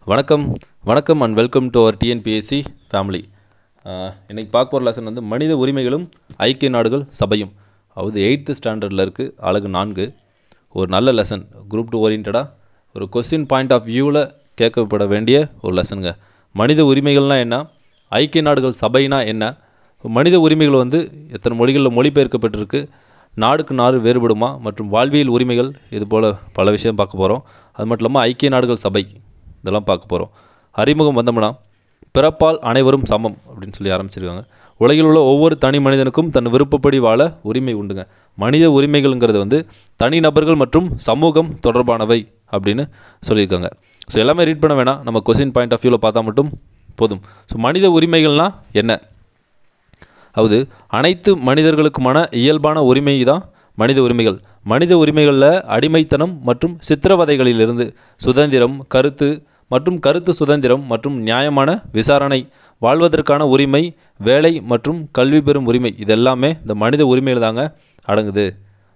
வணக்கம் வணக்கம் and welcome to our TNPSC family. இன்றைக்கி பார்க்க போகிற லெசன் வந்து மனித உரிமைகளும் ஐக்கிய நாடுகள் சபையும். அதாவது 8th ஸ்டாண்டர்டில் இருக்குது, அழகு 4. ஒரு நல்ல லெசன், குரூப் 2 ஓரியன்டாக ஒரு கொஸ்டின் பாயிண்ட் ஆஃப் வியூவில் கேட்கப்பட வேண்டிய ஒரு லெசனுங்க. மனித உரிமைகள்னால் என்ன, ஐக்கிய நாடுகள் சபைனா என்ன, மனித உரிமைகள் வந்து எத்தனை மொழிகளில் மொழிபெயர்க்கப்பட்டிருக்கு, நாடுக்கு நாடு வேறுபடுமா, மற்றும் வாழ்வியல் உரிமைகள், இது போல் பல விஷயம் பார்க்க போகிறோம். அது மட்டும் இல்லாமல் ஐக்கிய நாடுகள் சபை இதெல்லாம் பார்க்க போகிறோம். அறிமுகம் வந்தோம்னா, பிறப்பால் அனைவரும் சமம் அப்படின்னு சொல்லி ஆரம்பிச்சிருக்காங்க. உலகில் உள்ள ஒவ்வொரு தனி மனிதனுக்கும் தன் விருப்பப்படி வாழ உரிமை உண்டுங்க. மனித உரிமைகள்ங்கிறது வந்து தனிநபர்கள் மற்றும் சமூகம் தொடர்பானவை அப்படின்னு சொல்லியிருக்காங்க. ஸோ எல்லாமே ரீட் பண்ண வேணாம், நம்ம கொஸ்டின் பாயிண்ட் ஆஃப் வியூவில் பார்த்தா மட்டும் போதும். ஸோ மனித உரிமைகள்னால் என்ன? அதாவது அனைத்து மனிதர்களுக்குமான இயல்பான உரிமை தான் மனித உரிமைகள். மனித உரிமைகளில் அடிமைத்தனம் மற்றும் சித்திரவதைகளிலிருந்து சுதந்திரம், கருத்து சுதந்திரம் மற்றும் நியாயமான விசாரணை, வாழ்வதற்கான உரிமை, வேலை மற்றும் கல்வி பெறும் உரிமை, இதெல்லாமே இந்த மனித உரிமைகள் தாங்க அடங்குது.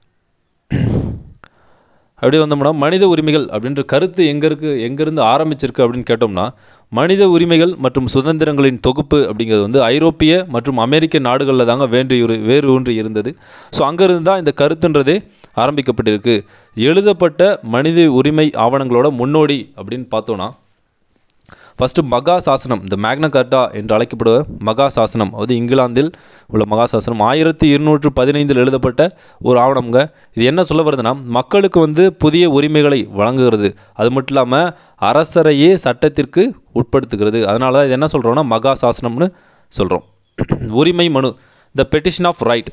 அப்படி வந்தோம்னா, மனித உரிமைகள் அப்படின்ற கருத்து எங்கேருந்து ஆரம்பிச்சிருக்கு அப்படின்னு கேட்டோம்னா, மனித உரிமைகள் மற்றும் சுதந்திரங்களின் தொகுப்பு அப்படிங்கிறது வந்து ஐரோப்பிய மற்றும் அமெரிக்க நாடுகளில் தாங்க வேறு ஒன்று இருந்தது. ஸோ அங்கேருந்து தான் இந்த கருத்துன்றதே ஆரம்பிக்கப்பட்டிருக்கு. எழுதப்பட்ட மனித உரிமை ஆவணங்களோட முன்னோடி அப்படின்னு பார்த்தோன்னா, ஃபஸ்ட்டு மகா சாசனம், இந்த மேக்னா கார்ட்டா என்று அழைக்கப்படுவ மகா சாசனம், அதாவது இங்கிலாந்தில் உள்ள மகா சாசனம் 1215 எழுதப்பட்ட ஒரு ஆவணம்ங்க. இது என்ன சொல்ல வருதுன்னா, மக்களுக்கு வந்து புதிய உரிமைகளை வழங்குகிறது, அது மட்டும் இல்லாமல் அரசரையே சட்டத்திற்கு உட்படுத்துகிறது. அதனால தான் இது என்ன சொல்கிறோன்னா மகா சாசனம்னு சொல்கிறோம். உரிமை மனு, த பெட்டிஷன் ஆஃப் ரைட்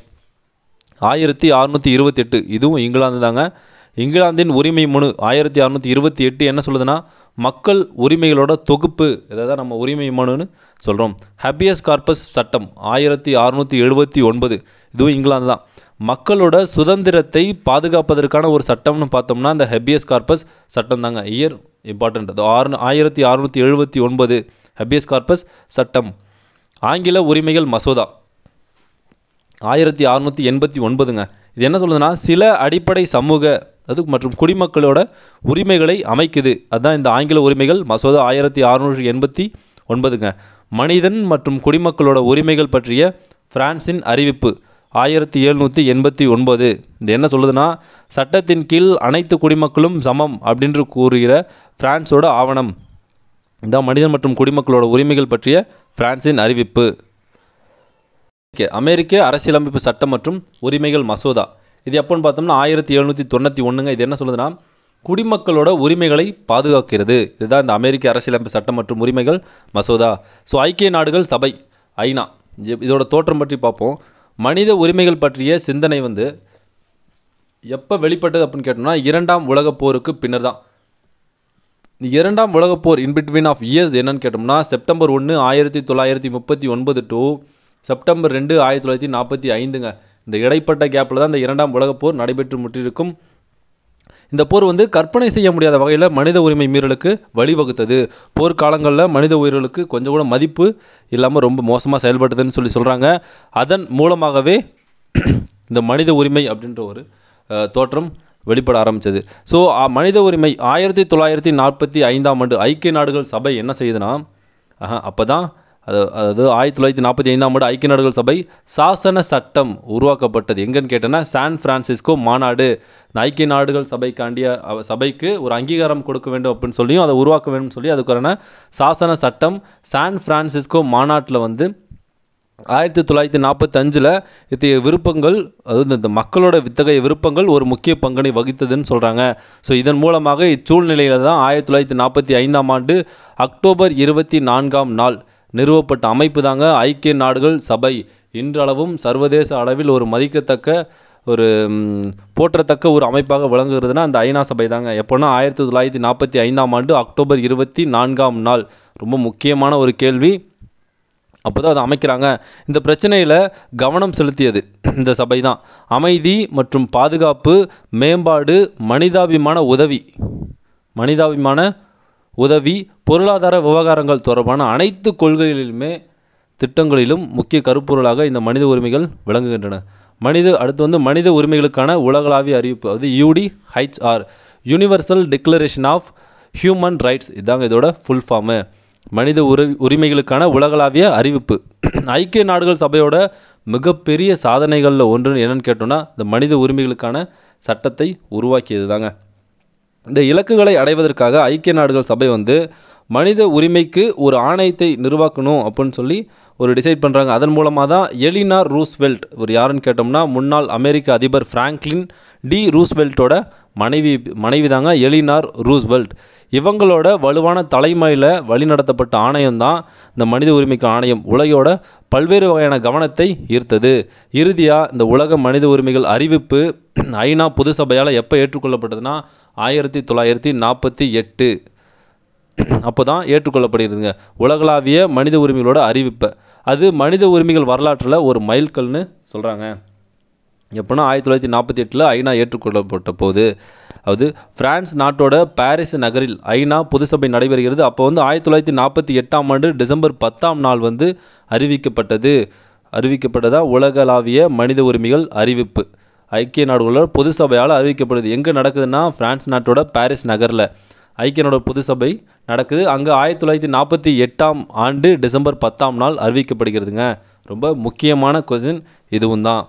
1628, இதுவும் இங்கிலாந்து தாங்க. இங்கிலாந்தின் உரிமை மனு 1628 என்ன சொல்லுதுன்னா, மக்கள் உரிமைகளோட தொகுப்பு, இதை தான் நம்ம உரிமை மனுன்னு சொல்கிறோம். ஹேபியஸ் கார்பஸ் சட்டம் 1679, இதுவும் இங்கிலாந்து தான். மக்களோட சுதந்திரத்தை பாதுகாப்பதற்கான ஒரு சட்டம்னு பார்த்தோம்னா இந்த ஹேபியஸ் கார்பஸ் சட்டம் தாங்க. இயர் இம்பார்ட்டண்ட், அது 1679 ஹேபியஸ் கார்பஸ் சட்டம். ஆங்கில உரிமைகள் மசோதா 1689ங்க. இது என்ன சொல்லுதுன்னா, சில அடிப்படை சமூக மற்றும் குடிமக்களோட உரிமைகளை அமைக்குது. அதுதான் இந்த ஆங்கில உரிமைகள் மசோதா 1689ங்க. மனிதன் மற்றும் குடிமக்களோட உரிமைகள் பற்றிய பிரான்சின் அறிவிப்பு 1789. இது என்ன சொல்லுதுன்னா, சட்டத்தின் கீழ் அனைத்து குடிமக்களும் சமம் அப்படின்று கூறுகிற பிரான்ஸோட ஆவணம். இதான் மனிதன் மற்றும் குடிமக்களோட உரிமைகள் பற்றிய பிரான்சின் அறிவிப்பு. அமெரிக்க அரசியலமைப்பு சட்டம் மற்றும் உரிமைகள் மசோதா, இது எப்போன்னு பார்த்தோம்னா 1791ங்க. இது என்ன சொல்லுதுன்னா, குடிமக்களோட உரிமைகளை பாதுகாக்கிறது. இதுதான் இந்த அமெரிக்க அரசியலமைப்பு சட்டம் மற்றும் உரிமைகள் மசோதா. ஸோ ஐக்கிய நாடுகள் சபை, ஐநா, இதோட தோற்றம் பற்றி பார்ப்போம். மனித உரிமைகள் பற்றிய சிந்தனை வந்து எப்போ வெளிப்பட்டது அப்படின்னு கேட்டோம்னா, 2ஆம் உலகப் போருக்கு பின்னர் தான். 2ஆம் உலகப் போர் இன்பிட்வீன் ஆஃப் இயர்ஸ் என்னன்னு கேட்டோம்னா, செப்டம்பர் 1 1939 டு செப்டம்பர் 2 1945ங்க. இந்த இடைப்பட்ட கேப்பில் தான் இந்த 2ஆம் உலகப் போர் நடைபெற்று முற்றிருக்கும். இந்த போர் வந்து கற்பனை செய்ய முடியாத வகையில் மனித உரிமை மீறலுக்கு வழிவகுத்தது. போர்க்காலங்களில் மனித உயிர்களுக்கு கொஞ்சம் கூட மதிப்பு இல்லாமல் ரொம்ப மோசமாக செயல்பட்டதுன்னு சொல்கிறாங்க. அதன் மூலமாகவே இந்த மனித உரிமை அப்படின்ற ஒரு தோற்றம் வெளிப்பட ஆரம்பித்தது. ஸோ மனித உரிமை 1945ஆம் ஆண்டு ஐக்கிய நாடுகள் சபை என்ன செய்யுதுன்னா, அப்போ தான் அதாவது 1945ஆம் ஆண்டு ஐக்கிய நாடுகள் சபை சாசன சட்டம் உருவாக்கப்பட்டது. எங்கன்னு கேட்டோன்னா, சான் பிரான்சிஸ்கோ மாநாடு. இந்த ஐக்கிய நாடுகள் சபைக்கு ஒரு அங்கீகாரம் கொடுக்க வேண்டும் அப்படின்னு சொல்லியும் அதை உருவாக்க வேண்டும் சொல்லி அதுக்கான சாசன சட்டம் சான் பிரான்சிஸ்கோ மாநாட்டில் வந்து 1945 இத்தகைய விருப்பங்கள், அதாவது இந்த மக்களோட இத்தகைய விருப்பங்கள் ஒரு முக்கிய பங்கினை வகித்ததுன்னு சொல்கிறாங்க. ஸோ இதன் மூலமாக இச்சூழ்நிலையில் தான் 1945ஆம் ஆண்டு அக்டோபர் 24ஆம் நாள் நிறுவப்பட்ட அமைப்பு தாங்க ஐக்கிய நாடுகள் சபை. இன்றளவும் சர்வதேச அளவில் ஒரு மதிக்கத்தக்க ஒரு போற்றத்தக்க ஒரு அமைப்பாக விளங்குகிறதுனா அந்த ஐநா சபை தாங்க. எப்போனா 1945ஆம் ஆண்டு அக்டோபர் 24ஆம் நாள். ரொம்ப முக்கியமான ஒரு கேள்வி. அப்போ தான் அதை அமைக்கிறாங்க. இந்த பிரச்சனையில் கவனம் செலுத்தியது இந்த சபை தான். அமைதி மற்றும் பாதுகாப்பு, மேம்பாடு, மனிதாபிமான உதவி, பொருளாதார விவகாரங்கள் தொடர்பான அனைத்து கொள்கைகளிலுமே திட்டங்களிலும் முக்கிய கருப்பொருளாக இந்த மனித உரிமைகள் விளங்குகின்றன. அடுத்து வந்து மனித உரிமைகளுக்கான உலகளாவிய அறிவிப்பு, அது UDHR, universal declaration of human rights, இதாங்க இதோட ஃபுல் ஃபார்மு. மனித உரிமைகளுக்கான உலகளாவிய அறிவிப்பு. ஐக்கிய நாடுகள் சபையோட மிகப்பெரிய சாதனைகளில் ஒன்று என்னன்னு கேட்டோம்னா இந்த மனித உரிமைகளுக்கான சட்டத்தை உருவாக்கியது தாங்க. இந்த இலக்குகளை அடைவதற்காக ஐக்கிய நாடுகள் சபை வந்து மனித உரிமைக்கு ஒரு ஆணையத்தை நிர்வாக்கணும் அப்படின்னு சொல்லி ஒரு டிசைட் பண்ணுறாங்க. அதன் மூலமாக தான் எலினார் ரூஸ்வெல்ட், ஒரு யாருன்னு கேட்டோம்னா முன்னாள் அமெரிக்க அதிபர் ஃப்ராங்க்லின் டி ரூஸ்வெல்ட்டோட மனைவி தாங்க எலினார் ரூஸ்வெல்ட். இவங்களோட வலுவான தலைமையில் வழிநடத்தப்பட்ட ஆணையம் தான் இந்த மனித உரிமைக்கு ஆணையம். உலகோட பல்வேறு வகையான கவனத்தை ஈர்த்தது. இறுதியாக இந்த உலக மனித உரிமைகள் அறிவிப்பு ஐநா பொது சபையால் எப்போ ஏற்றுக்கொள்ளப்பட்டதுன்னா 1948 அப்போ தான் ஏற்றுக்கொள்ளப்படுகிறதுங்க உலகளாவிய மனித உரிமைகளோட அறிவிப்பை. அது மனித உரிமைகள் வரலாற்றில் ஒரு மைல்கல்னு சொல்கிறாங்க. எப்போனா 1948 ஐநா ஏற்றுக்கொள்ளப்பட்ட போது, அது பிரான்ஸ் நாட்டோட பாரிஸ் நகரில் ஐநா பொதுசபை நடைபெறுகிறது. அப்போ வந்து 1948 டிசம்பர் 10 வந்து அறிவிக்கப்பட்டதா உலகளாவிய மனித உரிமைகள் அறிவிப்பு ஐக்கிய நாடுகளோட பொது சபையால் அறிவிக்கப்படுது. எங்கே நடக்குதுன்னா பிரான்ஸ் நாட்டோட பாரிஸ் நகரில் ஐக்கிய நாடு பொது சபை நடக்குது. அங்கே 1948 டிசம்பர் 10 அறிவிக்கப்படுகிறதுங்க. ரொம்ப முக்கியமான கொஸ்டின் இதுவும் தான்.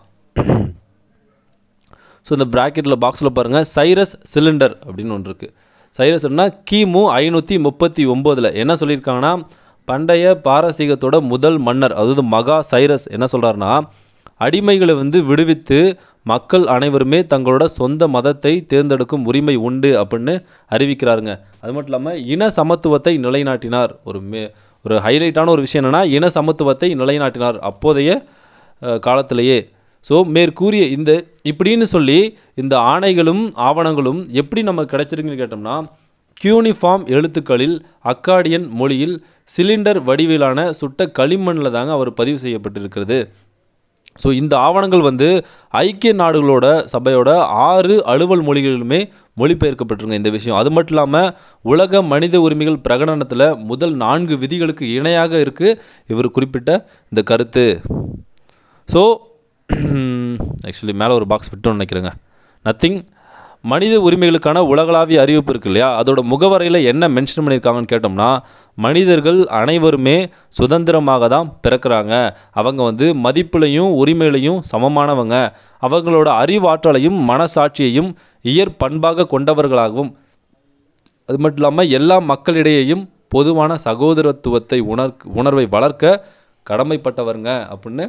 ஸோ இந்த ப்ராக்கெட்டில் பாக்ஸில் பாருங்கள், சைரஸ் சிலிண்டர் அப்படின்னு ஒன்று இருக்குது. சைரஸ்னா கிமு 539 என்ன சொல்லியிருக்காங்கன்னா, பண்டைய பாரசீகத்தோட முதல் மன்னர், அதாவது மகா சைரஸ் என்ன சொல்கிறாருன்னா, அடிமைகளை வந்து விடுவித்து மக்கள் அனைவருமே தங்களோட சொந்த மதத்தை தேர்ந்தெடுக்கும் உரிமை உண்டு அப்படின்னு அறிவிக்கிறாருங்க. அது மட்டும் இல்லாமல் இன சமத்துவத்தை நிலைநாட்டினார். ஒரு ஹைலைட்டான ஒரு விஷயம் என்னென்னா, இன சமத்துவத்தை நிலைநாட்டினார் அப்போதைய காலத்திலேயே. ஸோ மேற்கூறிய இப்படின்னு சொல்லி இந்த ஆணைகளும் ஆவணங்களும் எப்படி நமக்கு கிடைச்சிருக்குன்னு கேட்டோம்னா, கியூனிஃபார்ம் எழுத்துக்களில் அக்காடியன் மொழியில் சிலிண்டர் வடிவிலான சுட்ட களிமண்ணில் தாங்க அவர் பதிவு செய்யப்பட்டிருக்கிறது. ஸோ இந்த ஆவணங்கள் வந்து ஐக்கிய நாடுகளோட சபையோட 6 அலுவல் மொழிகளிலுமே மொழிபெயர்க்கப்பட்டிருங்க இந்த விஷயம். அது மட்டும் இல்லாமல் உலக மனித உரிமைகள் பிரகடனத்தில் முதல் 4 விதிகளுக்கு இணையாக இருக்குது இவர் குறிப்பிட்ட இந்த கருத்து. ஸோ ஆக்சுவலி மேலே ஒரு பாக்ஸ் விட்டோன்னு நினைக்கிறேங்க. நத்திங். மனித உரிமைகளுக்கான உலகளாவிய அறிவிப்பு இருக்கு இல்லையா, அதோட முகவரையில் என்ன மென்ஷன் பண்ணியிருக்காங்கன்னு கேட்டோம்னா, மனிதர்கள் அனைவருமே சுதந்திரமாக தான் பிறக்கிறாங்க. அவங்க வந்து மதிப்புலையும் உரிமையிலையும் சமமானவங்க. அவங்களோட அறிவாற்றலையும் மனசாட்சியையும் இயற்பண்பாக கொண்டவர்களாகவும், அது மட்டும் இல்லாமல் எல்லா மக்களிடையேயும் பொதுவான சகோதரத்துவத்தை உணர்வை வளர்க்க கடமைப்பட்டவருங்க அப்படின்னு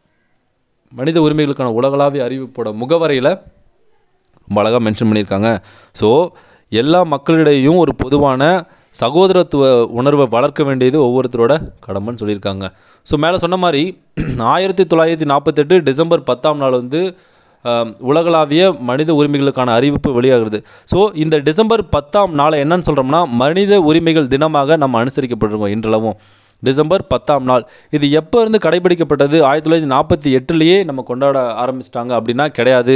மனித உரிமைகளுக்கான உலகளாவிய அறிவிப்போட முகவரையில் ரொம்ப அழகாக மென்ஷன் பண்ணியிருக்காங்க. ஸோ எல்லா மக்களிடையும் ஒரு பொதுவான சகோதரத்துவ உணர்வை வளர்க்க வேண்டியது ஒவ்வொருத்தரோட கடமைன்னு சொல்லியிருக்காங்க. ஸோ மேலே சொன்ன மாதிரி 1948 டிசம்பர் 10 வந்து உலகளாவிய மனித உரிமைகளுக்கான அறிவிப்பு வெளியாகிறது. ஸோ இந்த டிசம்பர் 10 என்னன்னு சொல்கிறோம்னா, மனித உரிமைகள் தினமாக நம்ம அனுசரிக்கப்பட்டிருக்கோம் இன்றளவும். டிசம்பர் 10 இது எப்போ இருந்து கடைபிடிக்கப்பட்டது? 1948 நம்ம கொண்டாட ஆரம்பிச்சிட்டாங்க அப்படின்னா கிடையாது.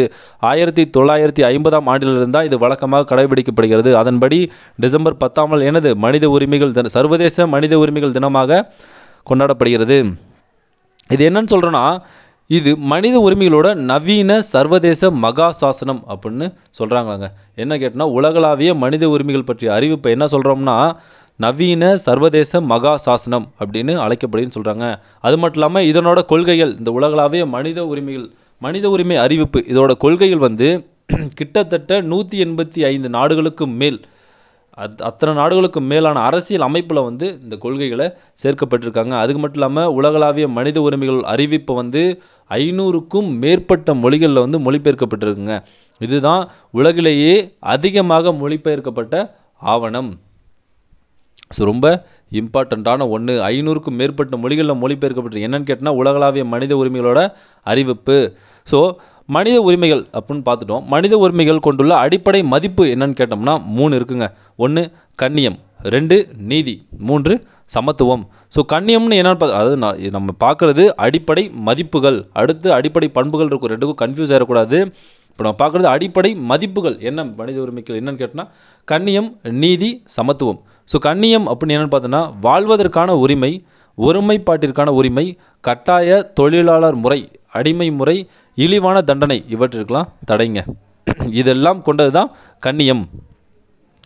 1950 தான் இது வழக்கமாக கடைபிடிக்கப்படுகிறது. அதன்படி டிசம்பர் 10 என்னது மனித உரிமைகள் சர்வதேச மனித உரிமைகள் தினமாக கொண்டாடப்படுகிறது. இது என்னன்னு சொல்கிறோன்னா, இது மனித உரிமைகளோட நவீன சர்வதேச மகா சாசனம் அப்படின்னு சொல்கிறாங்களாங்க. என்ன கேட்டோன்னா, உலகளாவிய மனித உரிமைகள் பற்றிய அறிவிப்பை என்ன சொல்கிறோம்னா, நவீன சர்வதேச மகா சாசனம் அப்படின்னு அழைக்கப்படுதுன்னு சொல்கிறாங்க. அது மட்டும் இல்லாமல் இதனோட கொள்கைகள், இந்த உலகளாவிய மனித உரிமை அறிவிப்பு, இதோட கொள்கைகள் வந்து கிட்டத்தட்ட 185 நாடுகளுக்கு மேல், அத்தனை நாடுகளுக்கு மேலான அரசியல் அமைப்பில் வந்து இந்த கொள்கைகளை சேர்க்கப்பட்டிருக்காங்க. அதுக்கு மட்டும் இல்லாமல் உலகளாவிய மனித உரிமைகள் அறிவிப்பு வந்து 500க்கும் மேற்பட்ட மொழிகளில் வந்து மொழிபெயர்க்கப்பட்டிருக்குங்க. இதுதான் உலகிலேயே அதிகமாக மொழிபெயர்க்கப்பட்ட ஆவணம். ஸோ ரொம்ப இம்பார்ட்டண்ட்டான ஒன்று, 500க்கும் மேற்பட்ட மொழிகளில் மொழிபெயர்க்கப்பட்டு என்னன்னு கேட்டால் உலகளாவிய மனித உரிமைகளோட அறிவிப்பு. ஸோ மனித உரிமைகள் அப்படின்னு பார்த்துட்டோம். மனித உரிமைகள் கொண்டுள்ள அடிப்படை மதிப்பு என்னன்னு கேட்டோம்னா 3 இருக்குங்க. 1 கண்ணியம், 2 நீதி, 3 சமத்துவம். ஸோ கண்ணியம்னு என்னென்னு அதாவது நம்ம பார்க்குறது அடிப்படை மதிப்புகள், அடுத்து அடிப்படை பண்புகள் இருக்கும், ரெண்டுக்கும் கன்ஃபியூஸ் ஆகிடக்கூடாது. இப்போ நம்ம பார்க்குறது அடிப்படை மதிப்புகள் என்ன மனித உரிமைகள் என்னன்னு கேட்டோம்னா கண்ணியம், நீதி, சமத்துவம். ஸோ கண்ணியம் அப்படின்னு என்னென்னு பார்த்தோன்னா, வாழ்வதற்கான உரிமை, ஒருமைப்பாட்டிற்கான உரிமை, கட்டாய தொழிலாளர் முறை, அடிமை முறை, இழிவான தண்டனை இவற்றிற்கெல்லாம் தடைங்க. இதெல்லாம் கொண்டது தான் கண்ணியம்.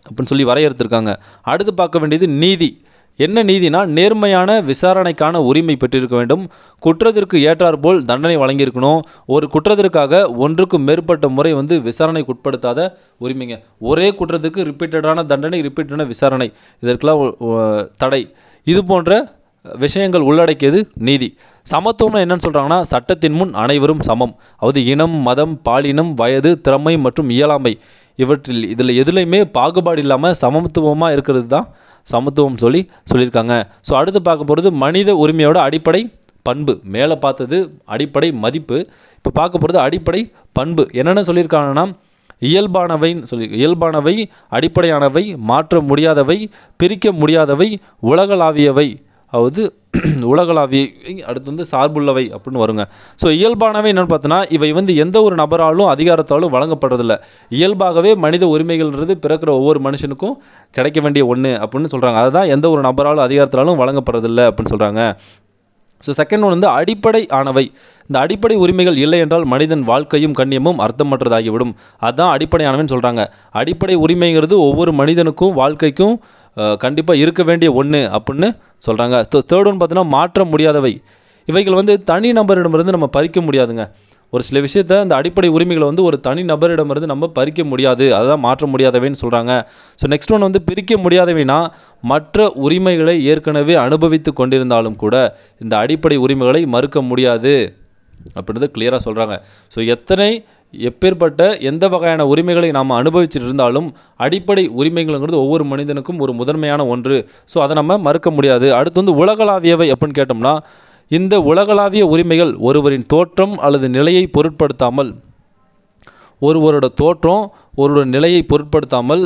அப்படின்னு சொல்லி வரையறுத்திருக்காங்க. அடுத்து பார்க்க வேண்டியது நீதி. என்ன நீதினா, நேர்மையான விசாரணைக்கான உரிமை பெற்றிருக்க வேண்டும். குற்றத்திற்கு ஏற்றாற்போல் தண்டனை வழங்கியிருக்கணும். ஒரு குற்றத்திற்காக ஒன்றுக்கும் மேற்பட்ட முறை விசாரணைக்கு உட்படுத்தாத உரிமைங்க. ஒரே குற்றத்துக்கு ரிப்பீட்டடான தண்டனை, ரிப்பீட்டடான விசாரணை, இதற்கெல்லாம் தடை. இது போன்ற விஷயங்கள் உள்ளடக்கியது நீதி. சமத்துவம்னா என்னன்னு சொல்கிறாங்கன்னா, சட்டத்தின் முன் அனைவரும் சமம். அதாவது இனம், மதம், பாலினம், வயது, திறமை மற்றும் இயலாமை இதில் எதுலையுமே பாகுபாடு இல்லாமல் சமத்துவமாக இருக்கிறது தான் சமத்துவம் சொல்லியிருக்காங்க. ஸோ அடுத்து பார்க்க போகிறது மனித உரிமையோட அடிப்படை பண்பு. மேலே பார்த்தது அடிப்படை மதிப்பு, இப்போ பார்க்க போகிறது அடிப்படை பண்பு. என்னென்ன சொல்லியிருக்காங்கன்னா, இயல்பானவை, அடிப்படையானவை, மாற்ற முடியாதவை, பிரிக்க முடியாதவை, உலகளாவியவை. அதாவது உலகளாவிய, அடுத்து சார்புள்ளவை அப்படின்னு வருங்க. ஸோ இயல்பானவை என்னென்னு பார்த்தோன்னா, இவை எந்த ஒரு நபராலும் அதிகாரத்தாலும் வழங்கப்படுறதில்ல. இயல்பாகவே மனித உரிமைகள்ன்றது பிறக்கிற ஒவ்வொரு மனுஷனுக்கும் கிடைக்க வேண்டிய ஒன்று அப்படின்னு சொல்கிறாங்க. அதுதான் எந்த ஒரு நபராலும் அதிகாரத்தாலும் வழங்கப்படுறதில்லை அப்படின்னு சொல்கிறாங்க. ஸோ செகண்ட் ஒன் அடிப்படை ஆனவை. இந்த அடிப்படை உரிமைகள் இல்லை என்றால் மனிதன் வாழ்க்கையும் கண்ணியமும் அர்த்தமற்றதாகிவிடும். அதுதான் அடிப்படையானவன்னு சொல்கிறாங்க. அடிப்படை உரிமைங்கிறது ஒவ்வொரு மனிதனுக்கும் வாழ்க்கைக்கும் கண்டிப்பாக இருக்க வேண்டிய ஒன்று அப்படின்னு சொல்கிறாங்க. தேர்ட் ஒன் பார்த்தீங்கன்னா மாற்ற முடியாதவை. இவைகள் தனி நபரிடமிருந்து நம்ம பறிக்க முடியாதுங்க. ஒரு சில விஷயத்தை இந்த அடிப்படை உரிமைகளை ஒரு தனி நபரிடமிருந்து நம்ம பறிக்க முடியாது. அதுதான் மாற்ற முடியாதவைன்னு சொல்கிறாங்க. ஸோ நெக்ஸ்ட் ஒன் பிரிக்க முடியாதவைனா, மற்ற உரிமைகளை ஏற்கனவே அனுபவித்து கொண்டிருந்தாலும் கூட இந்த அடிப்படை உரிமைகளை மறுக்க முடியாது அப்படின்றது கிளியராக சொல்கிறாங்க. ஸோ எப்பேற்பட்ட எந்த வகையான உரிமைகளை நாம் அனுபவிச்சுட்டு இருந்தாலும் அடிப்படை உரிமைகள்ங்கிறது ஒவ்வொரு மனிதனுக்கும் ஒரு முதன்மையான ஒன்று. ஸோ அதை நம்ம மறுக்க முடியாது. அடுத்து உலகளாவியவை அப்படின்னு கேட்டோம்னா, இந்த உலகளாவிய உரிமைகள் ஒருவரின் தோற்றம் அல்லது நிலையை பொருட்படுத்தாமல், ஒருவரோட தோற்றம் ஒருவரோட நிலையை பொருட்படுத்தாமல்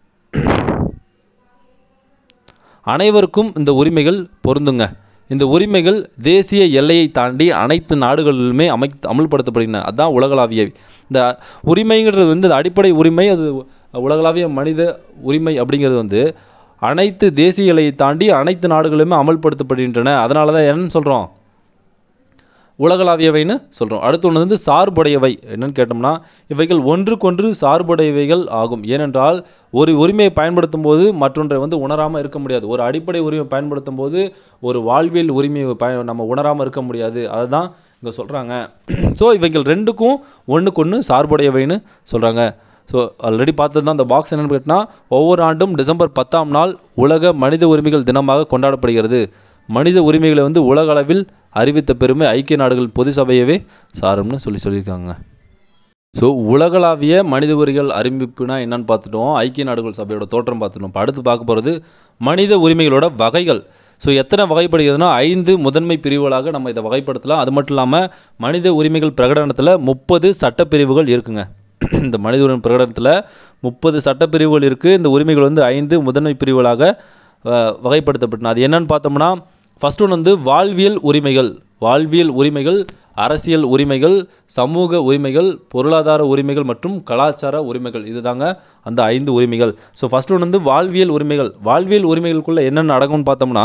அனைவருக்கும் இந்த உரிமைகள் பொருந்துங்க. இந்த உரிமைகள் தேசிய எல்லையை தாண்டி அனைத்து நாடுகளிலுமே அமல்படுத்தப்படுகின்றன. அதுதான் உலகளாவிய. இந்த உரிமைங்கிறது இந்த அடிப்படை உரிமை, அது உலகளாவிய மனித உரிமை அப்படிங்கிறது அனைத்து தேசிய எல்லையை தாண்டி அனைத்து நாடுகளிலுமே அமல்படுத்தப்படுகின்றன. அதனால தான் என்னன்னு சொல்கிறோம், உலகளாவியவைன்னு சொல்கிறோம். அடுத்து ஒன்று சார்புடையவை. என்னென்னு கேட்டோம்னா, இவைகள் ஒன்றுக்கொன்று சார்புடையவைகள் ஆகும். ஏனென்றால் ஒரு உரிமையை பயன்படுத்தும் போது மற்றொன்றை உணராமல் இருக்க முடியாது. ஒரு அடிப்படை உரிமையை பயன்படுத்தும் போது ஒரு வாழ்வியல் உரிமையை நம்ம உணராமல் இருக்க முடியாது. அதை தான் இங்கே சொல்கிறாங்க. ஸோ இவைகள் ரெண்டுக்கும் ஒன்றுக்கொன்று சார்புடையவைன்னு சொல்கிறாங்க. ஸோ ஆல்ரெடி பார்த்தது தான். அந்த பாக்ஸ் என்னென்னு கேட்டால், ஒவ்வொரு ஆண்டும் டிசம்பர் 10ஆம் நாள் உலக மனித உரிமைகள் தினமாக கொண்டாடப்படுகிறது. மனித உரிமைகளை உலக அளவில் அறிவித்த பெருமை ஐக்கிய நாடுகள் பொது சபையவே சாரும்னு சொல்லியிருக்காங்க. ஸோ உலகளாவிய மனித உரிமைகள் அறிவிப்புனா என்னன்னு பார்த்துட்டோம். ஐக்கிய நாடுகள் சபையோட தோற்றம் பார்த்துட்டோம். இப்போ அடுத்து பார்க்க போகிறது மனித உரிமைகளோட வகைகள். ஸோ எத்தனை வகைப்படுகிறதுனா 5 முதன்மை பிரிவுகளாக நம்ம இதை வகைப்படுத்தலாம். அது மட்டும் இல்லாமல் மனித உரிமைகள் பிரகடனத்தில் 30 சட்டப்பிரிவுகள் இருக்குங்க. இந்த மனித உரிமை பிரகடனத்தில் 30 சட்டப்பிரிவுகள் இருக்குது. இந்த உரிமைகள் 5 முதன்மை பிரிவுகளாக வகைப்படுத்தப்பட்டன. அது என்னன்னு பார்த்தோம்னா, ஃபர்ஸ்ட் ஒன் வாழ்வியல் உரிமைகள். வாழ்வியல் உரிமைகள், அரசியல் உரிமைகள், சமூக உரிமைகள், பொருளாதார உரிமைகள் மற்றும் கலாச்சார உரிமைகள். இது தாங்க அந்த 5 உரிமைகள். ஸோ ஃபர்ஸ்ட் ஒன் வாழ்வியல் உரிமைகள். வாழ்வியல் உரிமைகளுக்குள்ளே என்னென்ன அடங்கும்னு பார்த்தோம்னா,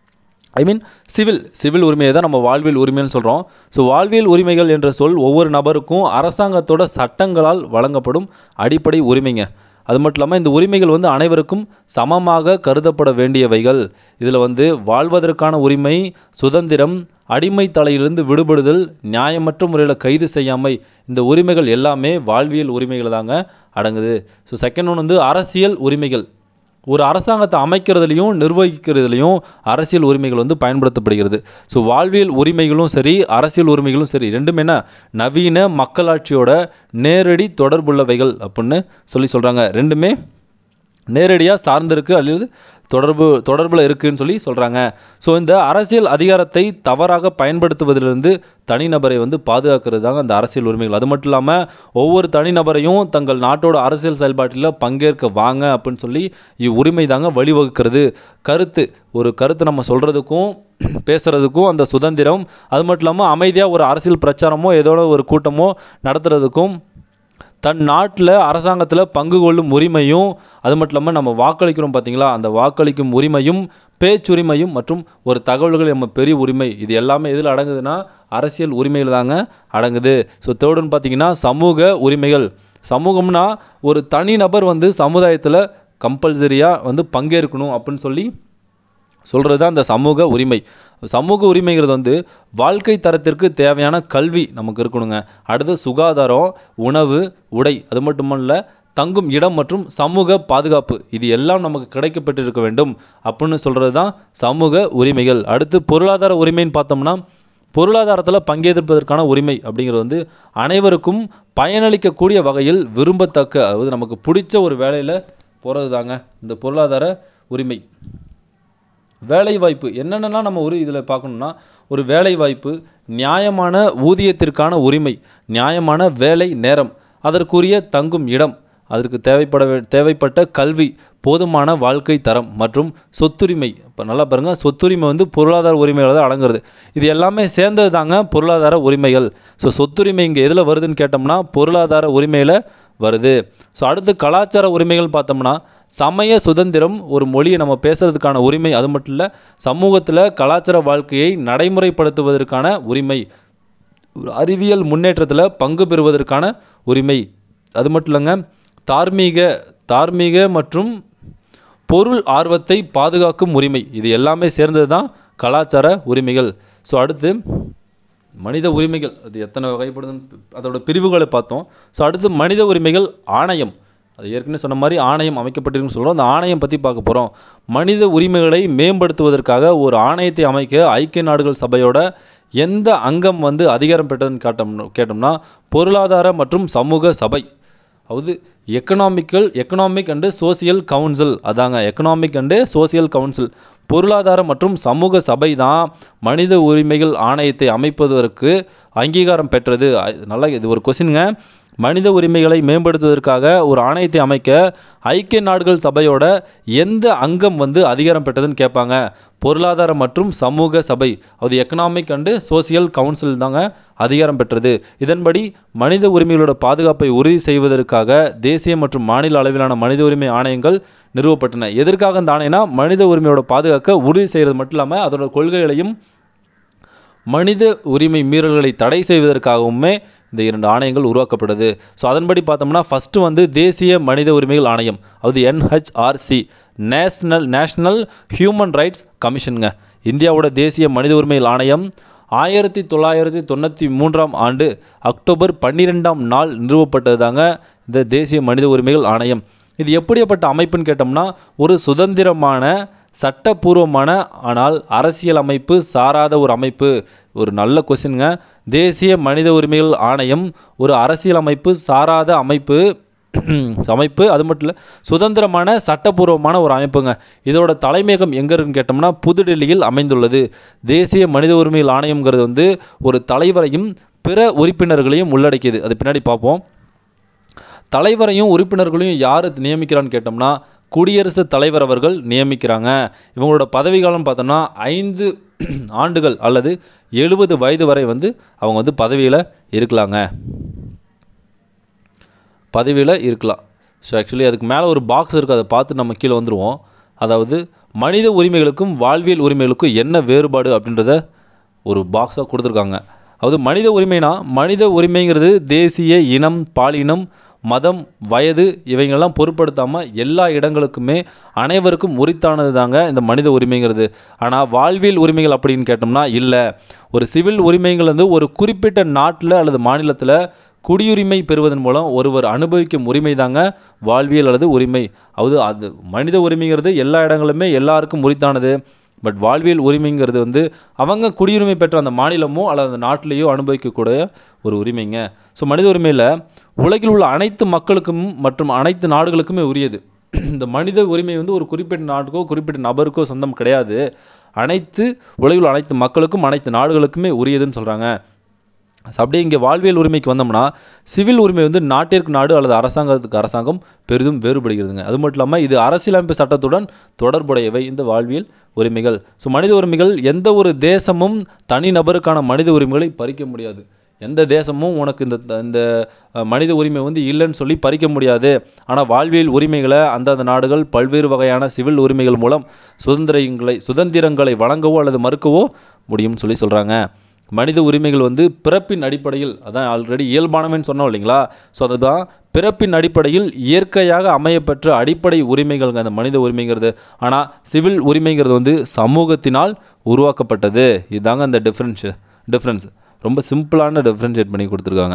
சிவில் உரிமையை தான் நம்ம வாழ்வியல் உரிமைன்னு சொல்கிறோம். ஸோ வாழ்வியல் உரிமைகள் என்ற சொல் ஒவ்வொரு நபருக்கும் அரசாங்கத்தோட சட்டங்களால் வழங்கப்படும் அடிப்படை உரிமைங்க. அது மட்டும் இல்லாமல் இந்த உரிமைகள் அனைவருக்கும் சமமாக கருதப்பட வேண்டியவைகள். இதில் வாழ்வதற்கான உரிமை, சுதந்திரம், அடிமை தலையிலிருந்து விடுபடுதல், நியாயமற்ற முறையில் கைது செய்யாமை, இந்த உரிமைகள் எல்லாமே வாழ்வியல் உரிமைகள் தாங்க அடங்குது. ஸோ செகண்ட் ஒன் அரசியல் உரிமைகள். ஒரு அரசாங்கத்தை அமைக்கிறதுலையும் நிர்வகிக்கிறதுலையும் அரசியல் உரிமைகள் பயன்படுத்தப்படுகிறது. ஸோ வாழ்வியல் உரிமைகளும் சரி, அரசியல் உரிமைகளும் சரி, ரெண்டுமே என்ன நவீன மக்களாட்சியோட நேரடி தொடர்புள்ளவைகள் அப்படின்னு சொல்கிறாங்க. ரெண்டுமே நேரடியாக சார்ந்திருக்கு அல்லது தொடர்பில் இருக்குதுன்னு சொல்கிறாங்க. ஸோ இந்த அரசியல் அதிகாரத்தை தவறாக பயன்படுத்துவதிலிருந்து தனிநபரை பாதுகாக்கிறது தாங்க அந்த அரசியல் உரிமைகள். அது மட்டும் இல்லாமல் ஒவ்வொரு தனிநபரையும் தங்கள் நாட்டோட அரசியல் செயல்பாட்டில் பங்கேற்க வாங்க அப்படின்னு இவ்வுரிமை தாங்க வழிவகுக்கிறது. ஒரு கருத்து நம்ம சொல்கிறதுக்கும் பேசுகிறதுக்கும் அந்த சுதந்திரம், அது மட்டும் இல்லாமல் அமைதியாக ஒரு அரசியல் பிரச்சாரமோ ஏதோட ஒரு கூட்டமோ நடத்துறதுக்கும், தன் நாட்டில் அரசாங்கத்தில் பங்கு கொள்ளும் உரிமையும், அது மட்டும் இல்லாமல் நம்ம வாக்களிக்கிறோம் பார்த்தீங்களா, அந்த வாக்களிக்கும் உரிமையும், பேச்சுரிமையும் மற்றும் ஒரு தகவல்கள் நம்ம பெரிய உரிமை, இது எல்லாமே எதில் அடங்குதுன்னா அரசியல் உரிமைகள் தாங்க அடங்குது. ஸோ தேர்டுன்னு பார்த்தீங்கன்னா சமூக உரிமைகள். சமூகம்னா ஒரு தனி நபர் சமுதாயத்தில் கம்பல்சரியாக வந்து பங்கேற்கணும் அப்படின்னு சொல்லி சொல்கிறது தான் இந்த சமூக உரிமை. சமூக உரிமைங்கிறது வந்து வாழ்க்கை தரத்திற்கு தேவையான கல்வி நமக்கு இருக்கணுங்க. அடுத்து சுகாதாரம், உணவு, உடை, அது மட்டுமல்ல தங்கும் இடம் மற்றும் சமூக பாதுகாப்பு, இது எல்லாம் நமக்கு கிடைக்கப்பட்டு இருக்க வேண்டும் அப்படின்னு சொல்கிறது தான் சமூக உரிமைகள். அடுத்து பொருளாதார உரிமைன்னு பார்த்தோம்னா பொருளாதாரத்தில் பங்கேற்பதற்கான உரிமை அப்படிங்கிறது வந்து அனைவருக்கும் பயனளிக்கக்கூடிய வகையில் விரும்பத்தக்க, அதாவது நமக்கு பிடிச்ச ஒரு வேலையில் போகிறது தாங்க இந்த பொருளாதார உரிமை. வேலைவாய்ப்பு என்னென்னலாம் நம்ம இதில் பார்க்கணுன்னா, ஒரு வேலைவாய்ப்பு, நியாயமான ஊதியத்திற்கான உரிமை, நியாயமான வேலை நேரம், அதற்குரிய தங்கும் இடம், அதற்கு தேவைப்பட்ட கல்வி, போதுமான வாழ்க்கை தரம் மற்றும் சொத்துரிமை. இப்போ நல்லா பாருங்கள், சொத்துரிமை வந்து பொருளாதார உரிமைகளை தான் அடங்குறது. இது எல்லாமே சேர்ந்தது தாங்க பொருளாதார உரிமைகள். ஸோ சொத்துரிமை இங்கே எதில் வருதுன்னு கேட்டோம்னா பொருளாதார உரிமையில் வருது. ஸோ அடுத்து கலாச்சார உரிமைகள் பார்த்தோம்னா சமய சுதந்திரம், ஒரு மொழியை நம்ம பேசுகிறதுக்கான உரிமை, அது மட்டும் இல்லை சமூகத்தில் கலாச்சார வாழ்க்கையை நடைமுறைப்படுத்துவதற்கான உரிமை, அறிவியல் முன்னேற்றத்தில் பங்கு பெறுவதற்கான உரிமை, அது மட்டும் இல்லைங்க தார்மீக மற்றும் பொருள் ஆர்வத்தை பாதுகாக்கும் உரிமை, இது எல்லாமே சேர்ந்தது தான் கலாச்சார உரிமைகள். ஸோ அடுத்து மனித உரிமைகள், அது எத்தனை வகைப்படுதுன்னு அதோட பிரிவுகளை பார்த்தோம். ஸோ அடுத்து மனித உரிமைகள் ஆணையம், அது ஏற்கனவே சொன்ன மாதிரி ஆணையம் அமைக்கப்பட்டிருக்குன்னு சொல்கிறோம். அந்த ஆணையம் பற்றி பார்க்க போகிறோம். மனித உரிமைகளை மேம்படுத்துவதற்காக ஒரு ஆணையத்தை அமைக்க ஐக்கிய நாடுகள் சபையோட எந்த அங்கம் வந்து அதிகாரம் பெற்றதுன்னு கேட்டோம்னா பொருளாதார மற்றும் சமூக சபை, அதாவது எக்கனாமிக் அண்டு சோசியல் கவுன்சில், அதாங்க எக்கனாமிக் அண்டு சோசியல் கவுன்சில். பொருளாதார மற்றும் சமூக சபை தான் மனித உரிமைகள் ஆணையத்தை அமைப்பதற்கு அங்கீகாரம் பெற்றது. நல்லா, இது ஒரு கொஸ்டினுங்க. மனித உரிமைகளை மேம்படுத்துவதற்காக ஒரு ஆணையத்தை அமைக்க ஐக்கிய நாடுகள் சபையோட எந்த அங்கம் வந்து அதிகாரம் பெற்றதுன்னு கேட்பாங்க. பொருளாதார மற்றும் சமூக சபை, அது எக்கனாமிக் அண்டு சோசியல் கவுன்சில் தாங்க அதிகாரம் பெற்றது. இதன்படி மனித உரிமைகளோட பாதுகாப்பை உறுதி செய்வதற்காக தேசிய மற்றும் மாநில அளவிலான மனித உரிமை ஆணையங்கள் நிறுவப்பட்டன. எதற்காக இந்த ஆணையம்னா மனித உரிமையோட பாதுகாக்க உறுதி செய்கிறது மட்டும் இல்லாமல் அதோட கொள்கைகளையும் மனித உரிமை மீறல்களை தடை செய்வதற்காகவுமே இந்த 2 ஆணையங்கள் உருவாக்கப்பட்டது. ஸோ அதன்படி பார்த்தோம்னா ஃபஸ்ட்டு வந்து தேசிய மனித உரிமைகள் ஆணையம், அது NHRC, நேஷ்னல் ஹியூமன் ரைட்ஸ் கமிஷனுங்க. இந்தியாவோட தேசிய மனித உரிமைகள் ஆணையம் 1993ஆம் ஆண்டு அக்டோபர் 12ஆம் நாள் நிறுவப்பட்டது தாங்க இந்த தேசிய மனித உரிமைகள் ஆணையம். இது எப்படிப்பட்ட அமைப்புன்னு கேட்டோம்னா ஒரு சுதந்திரமான சட்டப்பூர்வமான ஆனால் அரசியல் அமைப்பு சாராத ஒரு அமைப்பு. ஒரு நல்ல கொஸ்டினுங்க. தேசிய மனித உரிமைகள் ஆணையம் ஒரு அரசியல் அமைப்பு சாராத அமைப்பு, அது மட்டும் இல்லை சுதந்திரமான சட்டப்பூர்வமான ஒரு அமைப்புங்க. இதோட தலைமையகம் எங்கே இருக்குன்னு கேட்டோம்னா புதுடெல்லியில் அமைந்துள்ளது. தேசிய மனித உரிமைகள் ஆணையம்ங்கிறது வந்து ஒரு தலைவரையும் பிற உறுப்பினர்களையும் உள்ளடக்கியது. அது பின்னாடி பார்ப்போம். தலைவரையும் உறுப்பினர்களையும் யார் நியமிக்கிறான்னு கேட்டோம்னா குடியரசுத் தலைவர் அவர்கள் நியமிக்கிறாங்க. இவங்களோட பதவி காலம் பார்த்தோம்னா 5 ஆண்டுகள் அல்லது 70 வயது வரை வந்து அவங்க வந்து பதவியில் இருக்கலாம். ஸோ ஆக்சுவலி அதுக்கு மேலே ஒரு பாக்ஸ் இருக்குது, அதை பார்த்து நம்ம கீழே வந்துடுவோம். அதாவது மனித உரிமைகளுக்கும் வாழ்வியல் உரிமைகளுக்கும் என்ன வேறுபாடு அப்படின்றத ஒரு பாக்ஸாக கொடுத்துருக்காங்க. அதாவது மனித உரிமைங்கிறது தேசிய, இனம், பாலினம், மதம், வயது இவைங்களெல்லாம் பொருட்படுத்தாமல் எல்லா இடங்களுக்குமே அனைவருக்கும் உரித்தானது தாங்க இந்த மனித உரிமைங்கிறது. ஆனால் வாழ்வியல் உரிமைகள் அப்படின்னு கேட்டோம்னா இல்லை. ஒரு சிவில் உரிமைகள் வந்து ஒரு குறிப்பிட்ட நாட்டில் அல்லது மாநிலத்தில் குடியுரிமை பெறுவதன் மூலம் ஒருவர் அனுபவிக்கும் உரிமை தாங்க வாழ்வியல் அல்லது உரிமை. அது மனித உரிமைங்கிறது எல்லா இடங்களுமே எல்லாருக்கும் உரித்தானது. பட் வாழ்வியல் உரிமைங்கிறது வந்து அவங்க குடியுரிமை பெற்ற அந்த மாநிலமோ அல்லது அந்த நாட்டிலேயோ அனுபவிக்கக்கூடிய ஒரு உரிமைங்க. ஸோ மனித உரிமையில் உலகில் உள்ள அனைத்து மக்களுக்கும் மற்றும் அனைத்து நாடுகளுக்குமே உரியது. இந்த மனித உரிமை வந்து ஒரு குறிப்பிட்ட நாட்டுக்கோ குறிப்பிட்ட நபருக்கோ சொந்தம் கிடையாது. உலகில் உள்ள அனைத்து மக்களுக்கும் அனைத்து நாடுகளுக்குமே உரியதுன்னு சொல்கிறாங்க. அப்படியே இங்கே வாழ்வியல் உரிமைக்கு வந்தோம்னா சிவில் உரிமை வந்து நாட்டிற்கு நாடு அல்லது அரசாங்கத்துக்கு அரசாங்கம் பெரிதும் வேறுபடுகிறதுங்க. அது மட்டும் இல்லாமல் இது அரசியலமைப்பு சட்டத்துடன் தொடர்புடையவை இந்த வாழ்வியல் உரிமைகள். ஸோ மனித உரிமைகள் எந்த ஒரு தேசமும் தனிநபருக்கான மனித உரிமைகளை பறிக்க முடியாது. எந்த தேசமும் உனக்கு இந்த மனித உரிமை வந்து இல்லைன்னு சொல்லி பறிக்க முடியாது. ஆனால் வாழ்வியல் உரிமைகளை அந்தந்த நாடுகள் பல்வேறு வகையான சிவில் உரிமைகள் மூலம் சுதந்திரங்களை வழங்கவோ அல்லது மறுக்கவோ முடியும்னு சொல்கிறாங்க. மனித உரிமைகள் வந்து பிறப்பின் அடிப்படையில், அதான் ஆல்ரெடி இயல்பானவன்னு சொன்னோம் இல்லைங்களா. ஸோ அதுதான் பிறப்பின் அடிப்படையில் இயற்கையாக அமையப்பெற்ற அடிப்படை உரிமைகள்ங்க அந்த மனித உரிமைங்கிறது. ஆனால் சிவில் உரிமைங்கிறது வந்து சமூகத்தினால் உருவாக்கப்பட்டது. இதுதாங்க அந்த டிஃப்ரென்ஸ் ரொம்ப சிம்பிளான டிஃப்ரென்ஷியேட் பண்ணி கொடுத்துருக்காங்க.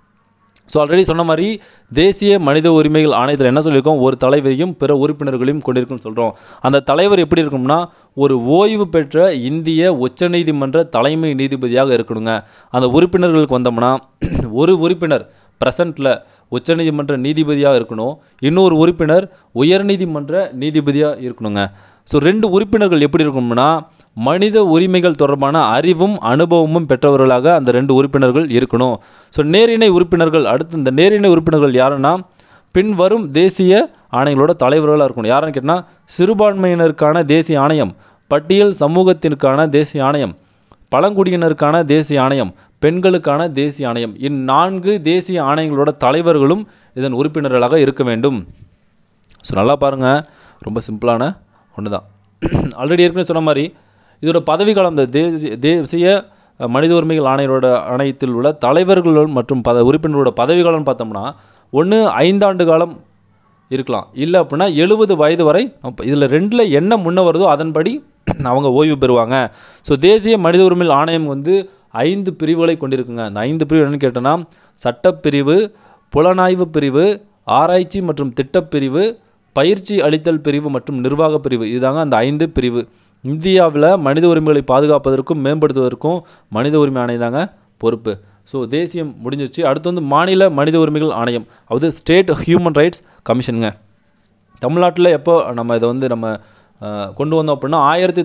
ஸோ ஆல்ரெடி சொன்ன மாதிரி தேசிய மனித உரிமைகள் ஆணையத்தில் என்ன சொல்லியிருக்கோம், ஒரு தலைவரையும் பிற உறுப்பினர்களையும் கொண்டிருக்குன்னு சொல்கிறோம். அந்த தலைவர் எப்படி இருக்கும்னா ஒரு ஓய்வு பெற்ற இந்திய உச்சநீதிமன்ற தலைமை நீதிபதியாக இருக்கணுங்க. அந்த உறுப்பினர்களுக்கு வந்தோம்னா ஒரு உறுப்பினர் ப்ரெசண்ட்டில் உச்சநீதிமன்ற நீதிபதியாக இருக்கணும், இன்னொரு உறுப்பினர் உயர்நீதிமன்ற நீதிபதியாக இருக்கணுங்க. ஸோ 2 உறுப்பினர்கள் எப்படி இருக்கணும்னா மனித உரிமைகள் தொடர்பான அறிவும் அனுபவமும் பெற்றவர்களாக அந்த 2 உறுப்பினர்கள் இருக்கணும். ஸோ நேரிணை உறுப்பினர்கள், அடுத்து இந்த நேரிணை உறுப்பினர்கள் யாருன்னா பின்வரும் தேசிய ஆணையங்களோட தலைவர்களாக இருக்கணும். யாருன்னு கேட்டால் சிறுபான்மையினருக்கான தேசிய ஆணையம், பட்டியல் சமூகத்திற்கான தேசிய ஆணையம், பழங்குடியினருக்கான தேசிய ஆணையம், பெண்களுக்கான தேசிய ஆணையம். இந்நான்கு தேசிய ஆணையங்களோட தலைவர்களும் இதன் உறுப்பினர்களாக இருக்க வேண்டும். ஸோ நல்லா பாருங்கள், ரொம்ப சிம்பிளான ஒன்று தான். ஆல்ரெடி ஏற்கனவே சொன்ன மாதிரி இதோட பதவிக்காலம், இந்த தேசிய மனித உரிமைகள் ஆணையத்தில் உள்ள தலைவர்கள் மற்றும் உறுப்பினரோட பதவிக்காலம்னு பார்த்தோம்னா ஒன்று 5 ஆண்டு காலம் இருக்கலாம், இல்லை அப்படின்னா 70 வயது வரை. இதில் 2ல் என்ன முன்ன வருதோ அதன்படி அவங்க ஓய்வு பெறுவாங்க. ஸோ தேசிய மனித உரிமைகள் ஆணையம் வந்து 5 பிரிவுகளை கொண்டிருக்குங்க. அந்த 5 பிரிவு என்னென்னு கேட்டோன்னா சட்டப்பிரிவு, புலனாய்வு பிரிவு, ஆராய்ச்சி மற்றும் திட்டப்பிரிவு, பயிற்சி அளித்தல் பிரிவு மற்றும் நிர்வாக பிரிவு. இதுதாங்க அந்த 5 பிரிவு. இந்தியாவில் மனித உரிமைகளை பாதுகாப்பதற்கும் மேம்படுத்துவதற்கும் மனித உரிமை ஆணையம் தாங்க பொறுப்பு. ஸோ தேசியம் முடிஞ்சிச்சு. அடுத்து வந்து மாநில மனித உரிமைகள் ஆணையம், அதாவது ஸ்டேட் ஹியூமன் ரைட்ஸ் கமிஷனுங்க. தமிழ்நாட்டில் எப்போ நம்ம இதை வந்து நம்ம கொண்டு வந்தோம் அப்படின்னா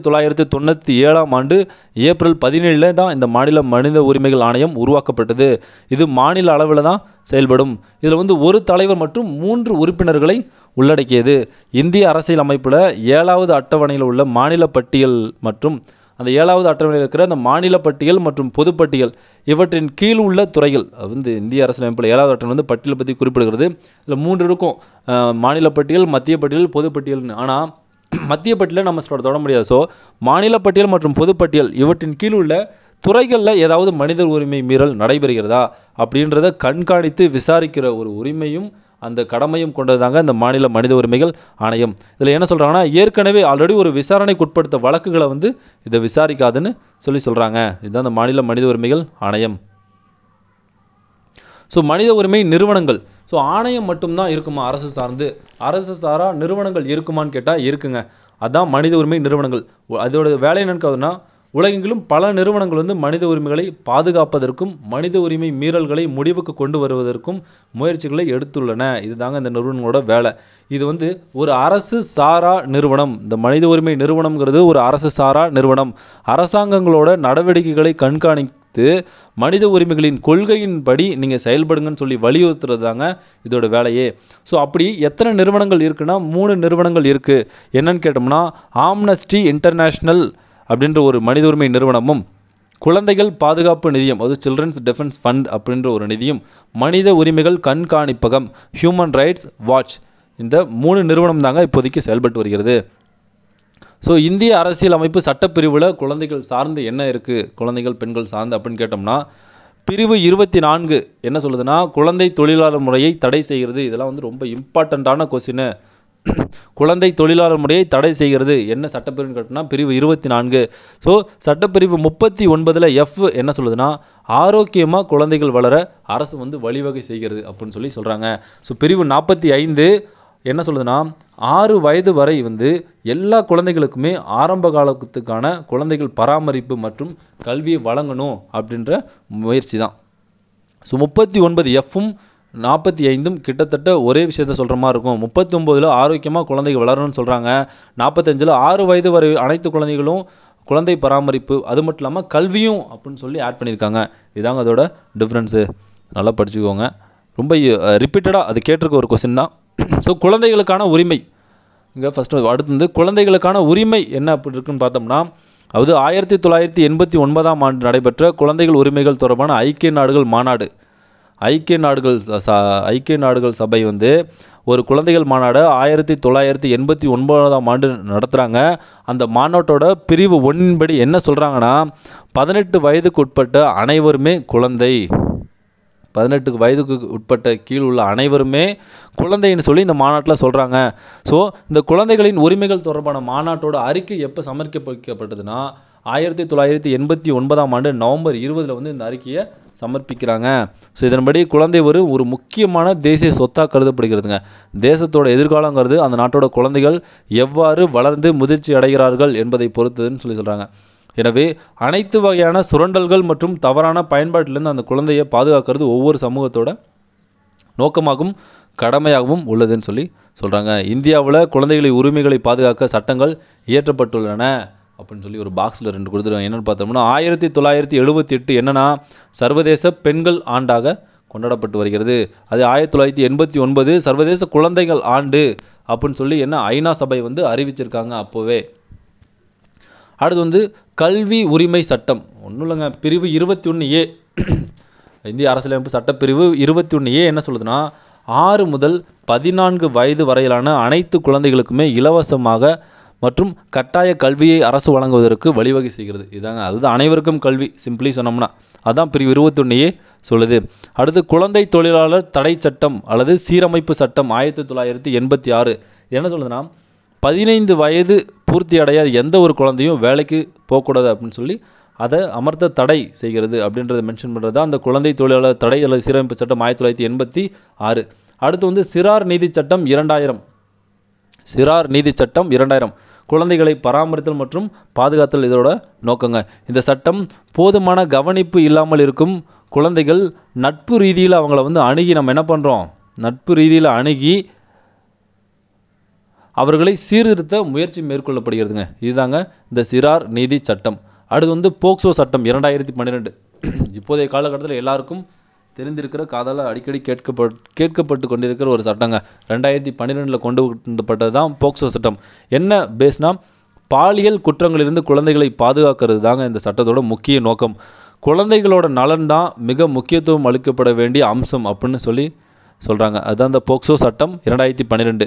1997ஆம் ஆண்டு ஏப்ரல் 17 தான் இந்த மாநில மனித உரிமைகள் ஆணையம் உருவாக்கப்பட்டது. இது மாநில அளவில் தான் செயல்படும். இதில் வந்து ஒரு தலைவர் மற்றும் 3 உறுப்பினர்களை உள்ளடக்கியது. இந்திய அரசியல் அமைப்பில் 7வது அட்டவணையில் உள்ள மாநில பட்டியல் மற்றும் அந்த 7வது அட்டவணையில் இருக்கிற அந்த மாநில பட்டியல் மற்றும் பொதுப்பட்டியல் இவற்றின் கீழ் உள்ள துறைகள், வந்து இந்திய அரசியல் அமைப்பில் 7வது அட்டவணை வந்து பட்டியலை பற்றி குறிப்பிடுகிறது. இதில் 3 இருக்கும், மாநில பட்டியல், மத்திய பட்டியல், பொதுப்பட்டியல்னு. ஆனால் மத்திய பட்டியலை நம்ம தொட முடியாது. ஸோ மாநில பட்டியல் மற்றும் பொதுப்பட்டியல் இவற்றின் கீழ் உள்ள துறைகளில் ஏதாவது மனித உரிமை மீறல் நடைபெறுகிறதா அப்படின்றத கண்காணித்து விசாரிக்கிற ஒரு உரிமையும் அந்த கடமையும் கொண்டதாங்க இந்த மாநில மனித உரிமைகள் ஆணையம். இதில் என்ன சொல்கிறாங்கன்னா ஏற்கனவே ஆல்ரெடி ஒரு விசாரணைக்கு உட்படுத்த வழக்குகளை வந்து இதை விசாரிக்காதுன்னு சொல்கிறாங்க. இதுதான் இந்த மாநில மனித உரிமைகள் ஆணையம். ஸோ மனித உரிமை நிறுவனங்கள், ஸோ ஆணையம் மட்டும்தான் இருக்குமா அரசு சார்ந்து? அரசு சாரா நிறுவனங்கள் இருக்குமான்னு கேட்டால் இருக்குங்க. அதுதான் மனித உரிமை நிறுவனங்கள். அதோட வேலை என்னன்னு உலகெங்கிலும் பல நிறுவனங்கள் வந்து மனித உரிமைகளை பாதுகாப்பதற்கும் மனித உரிமை மீறல்களை முடிவுக்கு கொண்டு வருவதற்கும் முயற்சிகளை எடுத்துள்ளன. இதுதாங்க இந்த நிறுவனங்களோட வேலை. இது வந்து ஒரு அரசு சாரா நிறுவனம். இந்த மனித உரிமை நிறுவனம்ங்கிறது ஒரு அரசு சாரா நிறுவனம். அரசாங்கங்களோட நடவடிக்கைகளை கண்காணித்து மனித உரிமைகளின் கொள்கையின்படி நீங்கள் செயல்படுங்கன்னு சொல்லி வலியுறுத்துறது தாங்க இதோட வேலையே. ஸோ அப்படி எத்தனை நிறுவனங்கள் இருக்குன்னா 3 நிறுவனங்கள் இருக்குது. என்னன்னு கேட்டோம்னா ஆம்னஸ்டி இன்டர்நேஷ்னல் அப்படின்ற ஒரு மனித உரிமை நிறுவனமும், குழந்தைகள் பாதுகாப்பு நிதியம், அது சில்ட்ரன்ஸ் டிஃபென்ஸ் ஃபண்ட் அப்படின்ற ஒரு நிதியம், மனித உரிமைகள் கண்காணிப்பகம், ஹியூமன் ரைட்ஸ் வாட்ச், இந்த 3 நிறுவனம் தாங்க இப்போதைக்கு செயல்பட்டு வருகிறது. ஸோ இந்திய அரசியல் அமைப்பு சட்டப்பிரிவில் குழந்தைகள் சார்ந்து என்ன இருக்குது, குழந்தைகள் பெண்கள் சார்ந்து அப்படின்னு கேட்டோம்னா பிரிவு 24 என்ன சொல்லுதுன்னா குழந்தை தொழிலாளர் முறையை தடை செய்கிறது. இதெல்லாம் வந்து ரொம்ப இம்பார்ட்டண்ட்டான கொஸ்டின். குழந்தை தொழிலாளர் முறையை தடை செய்கிறது என்ன சட்டப்பிரிவுன்னு கேட்டோம்னா பிரிவு 24. ஸோ சட்டப்பிரிவு 39 F என்ன சொல்லுதுன்னா ஆரோக்கியமாக குழந்தைகள் வளர அரசு வந்து வழிவகை செய்கிறது அப்படின்னு சொல்கிறாங்க. ஸோ பிரிவு 45 என்ன சொல்லுதுன்னா 6 வயது வரை வந்து எல்லா குழந்தைகளுக்குமே ஆரம்ப காலத்துக்கான குழந்தைகள் பராமரிப்பு மற்றும் கல்வியை வழங்கணும் அப்படின்ற முயற்சி தான். ஸோ 39 Fம் 45 கிட்டத்தட்ட ஒரே விஷயத்த சொல்கிற மாதிரி இருக்கும். 39 ஆரோக்கியமாக குழந்தைகள் வளரணும்னு சொல்கிறாங்க. 45 6 வயது வரை அனைத்து குழந்தைகளும் குழந்தை பராமரிப்பு, அது மட்டும் இல்லாமல் கல்வியும் அப்படின்னு ஆட் பண்ணியிருக்காங்க. இதாங்க அதோட டிஃப்ரென்ஸு. நல்லா படிச்சுக்கோங்க. ரொம்ப ரிப்பீட்டடாக அது கேட்டிருக்க ஒரு கொஸ்டின் தான். ஸோ குழந்தைகளுக்கான உரிமை இங்கே ஃபஸ்ட்டு. அடுத்து வந்து குழந்தைகளுக்கான உரிமை என்ன அப்படி இருக்குன்னு பார்த்தோம்னா அதாவது 1989ஆம் ஆண்டு நடைபெற்ற குழந்தைகள் உரிமைகள் தொடர்பான ஐக்கிய நாடுகள் மாநாடு, ஐக்கிய நாடுகள் சபை வந்து ஒரு குழந்தைகள் மாநாடு 1989ஆம் ஆண்டு நடத்துகிறாங்க. அந்த மாநாட்டோட பிரிவு 1 படி என்ன சொல்கிறாங்கன்னா, 18 வயதுக்கு உட்பட்ட அனைவருமே குழந்தை, 18 வயதுக்கு உட்பட்ட கீழ் உள்ள அனைவருமே குழந்தைன்னு சொல்லி இந்த மாநாட்டில் சொல்கிறாங்க. ஸோ இந்த குழந்தைகளின் உரிமைகள் தொடர்பான மாநாட்டோட அறிக்கை எப்போ சமர்ப்பிக்கப்பட்டதுன்னா 1989ஆம் ஆண்டு நவம்பர் 20 வந்து இந்த அறிக்கையை சமர்ப்பிக்கிறாங்க. ஸோ இதன்படி குழந்தை ஒரு முக்கியமான தேசிய சொத்தாக கருதப்படுகிறதுங்க. தேசத்தோட எதிர்காலங்கிறது அந்த நாட்டோட குழந்தைகள் எவ்வாறு வளர்ந்து முதிர்ச்சி அடைகிறார்கள் என்பதை பொறுத்ததுன்னு சொல்லி சொல்கிறாங்க. எனவே அனைத்து வகையான சுரண்டல்கள் மற்றும் தவறான பயன்பாட்டிலிருந்து அந்த குழந்தையை பாதுகாக்கிறது ஒவ்வொரு சமூகத்தோட நோக்கமாகவும் கடமையாகவும் உள்ளதுன்னு சொல்லி சொல்கிறாங்க. இந்தியாவில் குழந்தைகளின் உரிமைகளை பாதுகாக்க சட்டங்கள் இயற்றப்பட்டுள்ளன அப்படின்னு சொல்லி ஒரு பாக்ஸில் 2 கொடுத்துருவாங்க. என்னென்னு பார்த்தோம்னா 1978 என்னென்னா சர்வதேச பெண்கள் ஆண்டாக கொண்டாடப்பட்டு வருகிறது. அது 1989 சர்வதேச குழந்தைகள் ஆண்டு அப்படின்னு சொல்லி ஐநா சபை வந்து அறிவிச்சிருக்காங்க அப்போவே. அடுத்து வந்து கல்வி உரிமை சட்டம் ஒன்றும் இல்லைங்க, பிரிவு 21A இந்திய அரசியலமைப்பு சட்டப்பிரிவு 21A என்ன சொல்லுதுன்னா 6 முதல் 14 வயது வரையிலான அனைத்து குழந்தைகளுக்குமே இலவசமாக மற்றும் கட்டாய கல்வியை அரசு வழங்குவதற்கு வழிவகை செய்கிறது. இதாங்க, அதுதான் அனைவருக்கும் கல்வி, சிம்பிளி சொன்னோம்னா அதுதான் பிரிவு 21A சொல்லுது. அடுத்து குழந்தை தொழிலாளர் தடை சட்டம் அல்லது சீரமைப்பு சட்டம் 1986 என்ன சொல்லுதுன்னா 15 வயது பூர்த்தி அடையாத எந்த ஒரு குழந்தையும் வேலைக்கு போகக்கூடாது அப்படின்னு சொல்லி அதை அமர்த்த தடை செய்கிறது அப்படின்றத மென்ஷன் பண்ணுறது தான் அந்த குழந்தை தொழிலாளர் தடை அல்லது சீரமைப்பு சட்டம் 1986. அடுத்து வந்து சிறார் நீதி சட்டம் 2000. சிறார் நீதி சட்டம் 2000 குழந்தைகளை பராமரித்தல் மற்றும் பாதுகாத்தல் இதோட நோக்கங்க. இந்த சட்டம் போதுமான கவனிப்பு இல்லாமல் இருக்கும் குழந்தைகள் நட்பு ரீதியில் அவங்கள வந்து அணுகி நம்ம என்ன பண்ணுறோம், நட்பு ரீதியில் அணுகி அவர்களை சீர்திருத்த முயற்சி மேற்கொள்ளப்படுகிறதுங்க. இதுதாங்க இந்த சிறார் நீதி சட்டம். அடுத்து வந்து போக்சோ சட்டம் 2012. இப்போதைய காலகட்டத்தில் எல்லாருக்கும் தெரிந்திருக்கிற காதால் அடிக்கடி கேட்கப்பட்டு கொண்டிருக்கிற ஒரு சட்டங்க. 2012 கொண்டு வரப்பட்டது தான் போக்சோ சட்டம். என்ன பேஸ்னா பாலியல் குற்றங்களிலிருந்து குழந்தைகளை பாதுகாக்கிறது தாங்க இந்த சட்டத்தோட முக்கிய நோக்கம். குழந்தைகளோட நலன் தான் மிக முக்கியத்துவம் அளிக்கப்பட வேண்டிய அம்சம் அப்படின்னு சொல்லி சொல்கிறாங்க. அதுதான் இந்த போக்சோ சட்டம் 2012.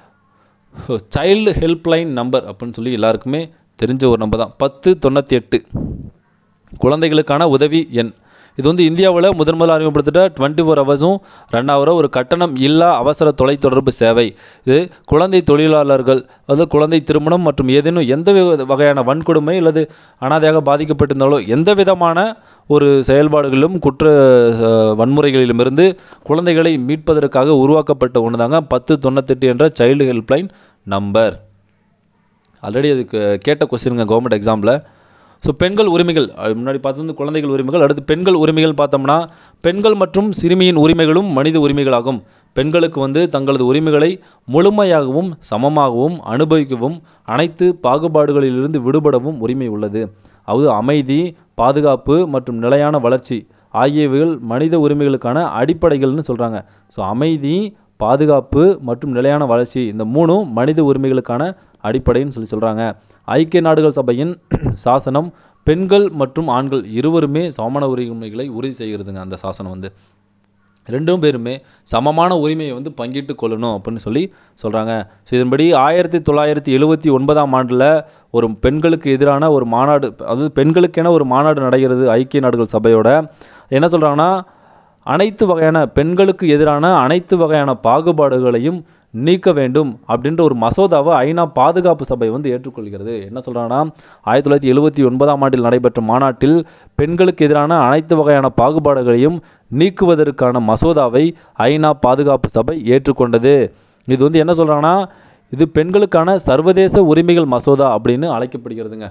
சைல்டு ஹெல்ப்லைன் நம்பர் அப்படின்னு சொல்லி எல்லாருக்குமே தெரிஞ்ச ஒரு நம்பர் தான் 1098 குழந்தைகளுக்கான உதவி எண். இது வந்து இந்தியாவில் முதல் அறிமுகப்படுத்திட்ட 24 ஹவர்ஸும் ரன் ஆகிற ஒரு கட்டணம் இல்லா அவசர தொலைத்தொடர்பு சேவை. இது குழந்தை தொழிலாளர்கள், அதாவது குழந்தை திருமணம் மற்றும் ஏதேனும் எந்த வகையான வன்கொடுமை அல்லது அனாதையாக பாதிக்கப்பட்டிருந்தாலோ எந்த விதமான ஒரு செயல்பாடுகளிலும் குற்ற வன்முறைகளிலுமிருந்து குழந்தைகளை மீட்பதற்காக உருவாக்கப்பட்ட ஒன்று தாங்க 1098 என்ற சைல்டு ஹெல்ப்லைன் நம்பர். ஆல்ரெடி அதுக்கு கேட்ட கொஸ்டினுங்க கவர்மெண்ட் எக்ஸாமில். ஸோ பெண்கள் உரிமைகள் முன்னாடி பார்த்தது குழந்தைகள் உரிமைகள். அடுத்து பெண்கள் உரிமைகள் பார்த்தோம்னா பெண்கள் மற்றும் சிறுமியின் உரிமைகளும் மனித உரிமைகளாகும். பெண்களுக்கு வந்து தங்களது உரிமைகளை முழுமையாகவும் சமமாகவும் அனுபவிக்கவும் அனைத்து பாகுபாடுகளிலிருந்து விடுபடவும் உரிமை உள்ளது. அது அமைதி, பாதுகாப்பு மற்றும் நிலையான வளர்ச்சி ஆகியவைகள் மனித உரிமைகளுக்கான அடிப்படைகள்னு சொல்கிறாங்க. ஸோ அமைதி, பாதுகாப்பு மற்றும் நிலையான வளர்ச்சி இந்த 3 மனித உரிமைகளுக்கான அடிப்படைன்னு சொல்லி சொல்கிறாங்க. ஐக்கிய நாடுகள் சபையின் சாசனம் பெண்கள் மற்றும் ஆண்கள் இருவருமே சமமான உரிமைகளை உறுதி செய்கிறதுங்க. அந்த சாசனம் வந்து 2 பேருமே சமமான உரிமையை வந்து பங்கிட்டு கொள்ளணும் அப்படின்னு சொல்லி சொல்கிறாங்க. ஸோ இதன்படி 1979ஆம் ஆண்டில் ஒரு பெண்களுக்கு எதிரான ஒரு மாநாடு, அதாவது பெண்களுக்கென ஒரு மாநாடு நடக்கிறது ஐக்கிய நாடுகள் சபையோட. என்ன சொல்கிறாங்கன்னா அனைத்து வகையான பெண்களுக்கு எதிரான அனைத்து வகையான பாகுபாடுகளையும் நீக்க வேண்டும் அப்படின்ற ஒரு மசோதாவை ஐநா பாதுகாப்பு சபை வந்து ஏற்றுக்கொள்கிறது. என்ன சொல்கிறாங்கன்னா 1979ஆம் ஆண்டில் நடைபெற்ற மாநாட்டில் பெண்களுக்கு எதிரான அனைத்து வகையான பாகுபாடுகளையும் நீக்குவதற்கான மசோதாவை ஐநா பாதுகாப்பு சபை ஏற்றுக்கொண்டது. இது வந்து என்ன சொல்கிறாங்கன்னா இது பெண்களுக்கான சர்வதேச உரிமைகள் மசோதா அப்படின்னு அழைக்கப்படுகிறதுங்க.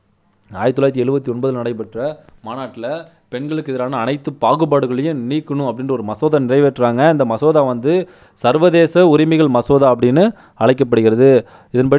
1979 நடைபெற்ற மாநாட்டில் பெண்களுக்கு எதிரான அனைத்து பாகுபாடுகளையும் நீக்கணும் அப்படின்ற ஒரு மசோதா நிறைவேற்றுறாங்க. இந்த மசோதா வந்து சர்வதேச உரிமைகள் மசோதா அப்படின்னு அழைக்கப்படுகிறது. இதன்படி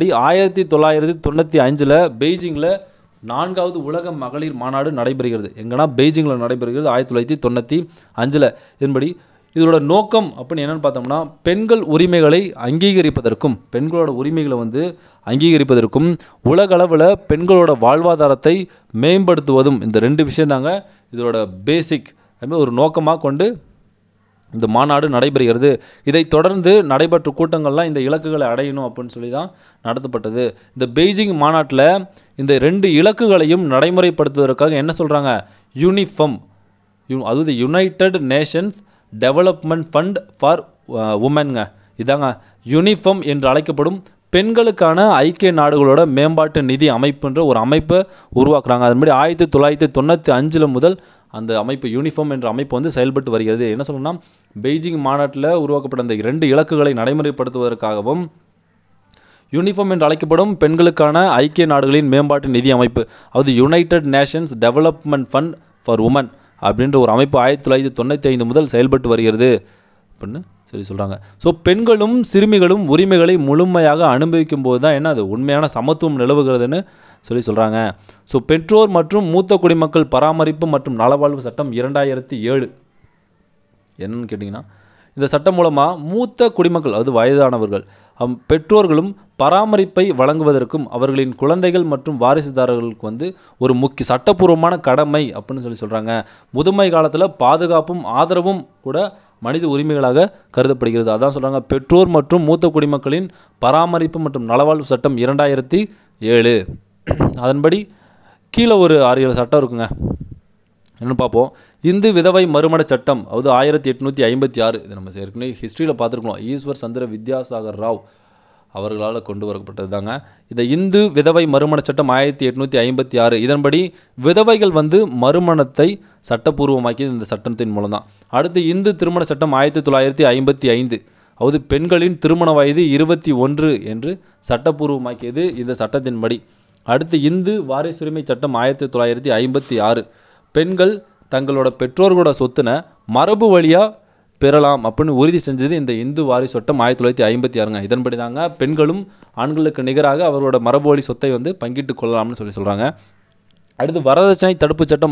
1995 பெய்ஜிங்கில் 4வது உலக மகளிர் மாநாடு நடைபெறுகிறது. எங்கன்னா பெய்ஜிங்கில் நடைபெறுகிறது 1995. இதன்படி இதோட நோக்கம் அப்படின்னு என்னென்னு பார்த்தோம்னா பெண்கள் உரிமைகளை அங்கீகரிப்பதற்கும் பெண்களோட உரிமைகளை வந்து அங்கீகரிப்பதற்கும் உலகளவில் பெண்களோட வாழ்வாதாரத்தை மேம்படுத்துவதும் இந்த 2 விஷயம் தாங்க இதோட பேசிக் ஒரு நோக்கமாக கொண்டு இந்த மாநாடு நடைபெறுகிறது. இதைத் தொடர்ந்து நடைபெற்ற கூட்டங்கள்லாம் இந்த இலக்குகளை அடையணும் அப்படின்னு சொல்லி தான் நடத்தப்பட்டது. இந்த பெய்ஜிங் மாநாட்டில் இந்த 2 இலக்குகளையும் நடைமுறைப்படுத்துவதற்காக என்ன சொல்கிறாங்க, யூனிஃபம், அதாவது United Nations development fund for உமன்ங்க. இதாங்க யூனிஃபம் என்று அழைக்கப்படும் பெண்களுக்கான ஐக்கிய நாடுகளோட மேம்பாட்டு நிதி அமைப்புன்ற ஒரு அமைப்பை உருவாக்குறாங்க. அதன்படி 1995 முதல் அந்த அமைப்பு யூனிஃபார்ம் என்ற அமைப்பு வந்து செயல்பட்டு வருகிறது. என்ன சொல்லணும்னா, பெய்ஜிங் மாநாட்டில் உருவாக்கப்பட்ட அந்த 2 இலக்குகளை நடைமுறைப்படுத்துவதற்காகவும் யூனிஃபார்ம் என்று அழைக்கப்படும் பெண்களுக்கான ஐக்கிய நாடுகளின் மேம்பாட்டு நிதி அமைப்பு, அதாவது United Nations development fund for women அப்படின்ற ஒரு அமைப்பு 1995 முதல் செயல்பட்டு வருகிறது அப்படின்னு சொல்கிறாங்க. ஸோ பெண்களும் சிறுமிகளும் உரிமைகளை முழுமையாக அனுபவிக்கும் போது தான் என்ன அது உண்மையான சமத்துவம் நிலவுகிறதுன்னு சொல்கிறாங்க. ஸோ பெற்றோர் மற்றும் மூத்த குடிமக்கள் பராமரிப்பு மற்றும் நலவாழ்வு சட்டம் 2007 என்னன்னு கேட்டிங்கன்னா, இந்த சட்டம் மூலமாக மூத்த குடிமக்கள், அதாவது வயதானவர்கள், பெற்றோர்களும் பராமரிப்பை வழங்குவதற்கும் அவர்களின் குழந்தைகள் மற்றும் வாரிசுதாரர்களுக்கு வந்து ஒரு முக்கிய சட்டப்பூர்வமான கடமை அப்படின்னு சொல்கிறாங்க. முதுமை காலத்தில் பாதுகாப்பும் ஆதரவும் கூட மனித உரிமைகளாக கருதப்படுகிறது. அதான் சொல்கிறாங்க, பெற்றோர் மற்றும் மூத்த குடிமக்களின் பராமரிப்பு மற்றும் நலவாழ்வு சட்டம் 2007. அதன்படி கீழே ஒரு 6-7 சட்டம் இருக்குங்க. என்னென்னு பார்ப்போம். இந்து விதவை மறுமண சட்டம், அதாவது 1856. இது நம்ம ஏற்கனவே ஹிஸ்ட்ரியில் பார்த்துருக்கோம். ஈஸ்வர் சந்திர வித்யாசாகர் ராவ் அவர்களால் கொண்டு வரப்பட்டது தாங்க. இந்த இந்து விதவை மறுமண சட்டம் 1856. இதன்படி விதவைகள் வந்து மறுமணத்தை சட்டப்பூர்வமாக்கியது இந்த சட்டத்தின் மூலம் தான். அடுத்து இந்து திருமண சட்டம் 1955. அதாவது பெண்களின் திருமண வயது 21 என்று சட்டப்பூர்வமாக்கியது இந்த சட்டத்தின்படி. அடுத்து இந்து வாரிசுரிமை சட்டம் 1956. பெண்கள் தங்களோட பெற்றோர்களோட சொத்துனை மரபு வழியாக பெறலாம் அப்படின்னு உறுதி செஞ்சது இந்த இந்து வாரிசு சட்டம் 1956. இதன்படி தாங்க பெண்களும் ஆண்களுக்கு நிகராக அவரோட மரபு வழி சொத்தை வந்து பங்கிட்டு கொள்ளலாம்னு சொல்கிறாங்க. அடுத்து வரதட்சணை தடுப்பு சட்டம்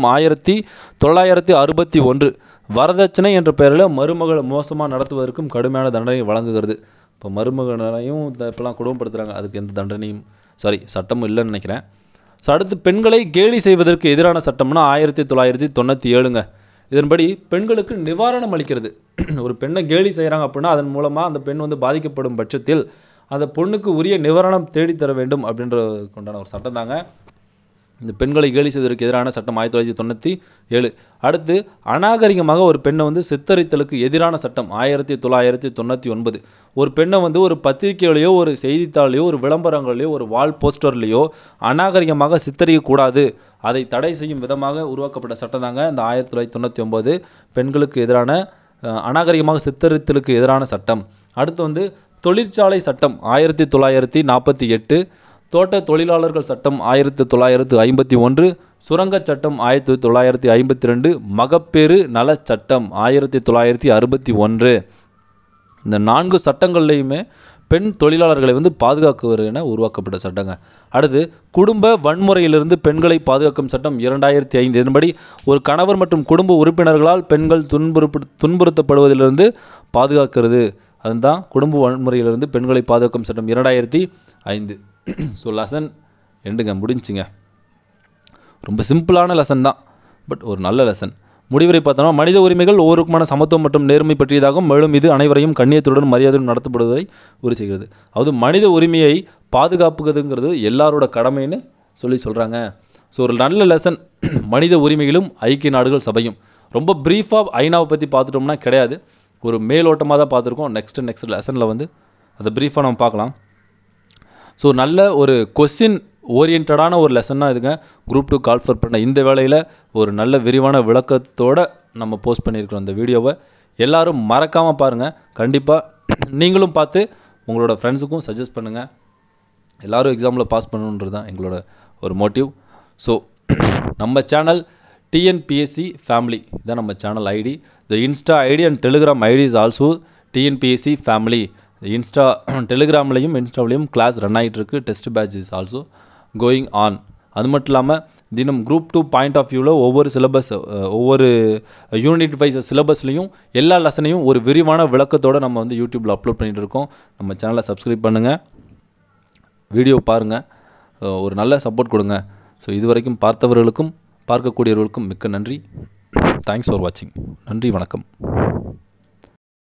1961. வரதட்சணை என்ற பெயரில் மருமகளை மோசமாக நடத்துவதற்கும் கடுமையான தண்டனை வழங்குகிறது. இப்போ மருமகனையும் இப்போலாம் குடும்பப்படுத்துகிறாங்க, அதுக்கு எந்த தண்டனையும் சட்டமும் இல்லைன்னு நினைக்கிறேன். ஸோ அடுத்து பெண்களை கேலி செய்வதற்கு எதிரான சட்டம்னா 1997. இதன்படி பெண்களுக்கு நிவாரணம் அளிக்கிறது. ஒரு பெண்ணை கேலி செய்கிறாங்க அப்படின்னா அதன் மூலமாக அந்த பெண் வந்து பாதிக்கப்படும் பட்சத்தில் அந்த பொண்ணுக்கு உரிய நிவாரணம் தேடித்தர வேண்டும் அப்படின்ற கொண்டான ஒரு சட்டம் தாங்க இந்த பெண்களை கேலி செய்வதற்கு எதிரான சட்டம் 1997. அடுத்து அநாகரிகமாக ஒரு பெண்ணை வந்து சித்தரித்தலுக்கு எதிரான சட்டம் 1999. ஒரு பெண்ணை வந்து ஒரு பத்திரிகையிலையோ ஒரு செய்தித்தாளையோ ஒரு விளம்பரங்களையோ ஒரு வால் போஸ்டர்லேயோ அநாகரிகமாக சித்தரிக்கக்கூடாது, அதை தடை செய்யும் விதமாக உருவாக்கப்பட்ட சட்டம் தாங்க இந்த 1999 பெண்களுக்கு எதிரான அநாகரிகமாக சித்தரித்தலுக்கு எதிரான சட்டம். அடுத்து வந்து தொழிற்சாலை சட்டம் 1948. தோட்ட தொழிலாளர்கள் சட்டம் 1951. சுரங்கச் சட்டம் 1952. மகப்பேறு நல சட்டம் 1961. இந்த 4 சட்டங்கள்லையுமே பெண் தொழிலாளர்களை வந்து பாதுகாக்குவர் என உருவாக்கப்பட்ட சட்டங்க. அடுத்து குடும்ப வன்முறையிலிருந்து பெண்களை பாதுகாக்கும் சட்டம் 2005. இதன்படி ஒரு கணவர் மற்றும் குடும்ப உறுப்பினர்களால் பெண்கள் துன்புறுத்தப்படுவதிலிருந்து பாதுகாக்கிறது. அதுதான் குடும்ப வன்முறையிலிருந்து பெண்களை பாதுகாக்கும் சட்டம் 2005. ஸோ லெசன் எண்டுங்க முடிஞ்சுங்க. ரொம்ப சிம்பிளான லெசன் தான், பட் ஒரு நல்ல லெசன். முடிவுரை பார்த்தோம்னா, மனித உரிமைகள் ஒவ்வொருக்குமான சமத்துவம் மற்றும் நேர்மை பற்றியதாகும், மேலும் இது அனைவரையும் கண்ணியத்துடன் மரியாதையுடன் நடத்தப்படுவதை உறுதி செய்கிறது. அதாவது மனித உரிமையை பாதுகாப்புங்கிறது எல்லாரோட கடமைன்னு சொல்கிறாங்க. ஸோ ஒரு நல்ல லெசன் மனித உரிமைகளும் ஐக்கிய நாடுகள் சபையும். ரொம்ப ப்ரீஃபாக ஐநாவை பற்றி பார்த்துட்டோம்னா கிடையாது, ஒரு மேலோட்டமாக தான் பார்த்துருக்கோம். நெக்ஸ்ட் லெசனில் வந்து அதை ப்ரீஃபாக நம்ம பார்க்கலாம். ஸோ நல்ல ஒரு கொஸ்டின் ஓரியன்டான ஒரு லெசன்னாக இதுங்க. குரூப் 2 கால்ஃபர் பண்ண இந்த வேளையில் ஒரு நல்ல விரிவான விளக்கத்தோடு நம்ம போஸ்ட் பண்ணியிருக்கிறோம் அந்த வீடியோவை. எல்லோரும் மறக்காமல் பாருங்கள். கண்டிப்பாக நீங்களும் பார்த்து உங்களோட ஃப்ரெண்ட்ஸுக்கும் சஜஸ்ட் பண்ணுங்கள். எல்லோரும் எக்ஸாமில் பாஸ் பண்ணணுன்றது தான் எங்களோட ஒரு மோட்டிவ். ஸோ நம்ம சேனல் டிஎன்பிஎஸ்சி ஃபேமிலி இதான் நம்ம channel ID. The insta ID and telegram ID is also TNPSC family. Insta டெலிகிராம்லையும் இன்ஸ்டாவிலையும் கிளாஸ் ரன் ஆகிட்டுருக்கு. Test batch is also going on. அது மட்டும் இல்லாமல் தினம் குரூப் 2 பாயிண்ட் ஆஃப் வியூவில் ஒவ்வொரு யூனிட் வைஸ் சிலபஸ்லையும் எல்லா லெசனையும் ஒரு விரிவான விளக்கத்தோடு நம்ம வந்து யூடியூப்பில் அப்லோட் பண்ணிகிட்டு இருக்கோம். நம்ம சேனலை சப்ஸ்கிரைப் பண்ணுங்கள், வீடியோ பாருங்கள், ஒரு நல்ல சப்போர்ட் கொடுங்க. ஸோ இதுவரைக்கும் பார்த்தவர்களுக்கும் பார்க்கக்கூடியவர்களுக்கும் மிக்க நன்றி. தேங்க்ஸ் ஃபார் வாட்சிங். நன்றி, வணக்கம்.